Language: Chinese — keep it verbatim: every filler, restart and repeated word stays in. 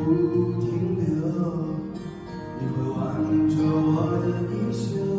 不停留，你会望着我的衣袖。